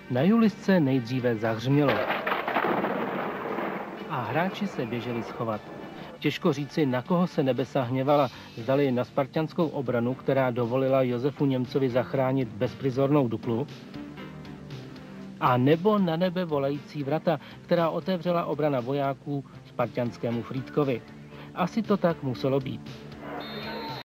Na Julisce nejdříve zahřmělo a hráči se běželi schovat. Těžko říci, na koho se nebesa hněvala, zdali na spartanskou obranu, která dovolila Josefu Němcovi zachránit bezprizornou Duklu, a nebo na nebe volající vrata, která otevřela obrana vojáků spartanskému Frýdkovi. Asi to tak muselo být.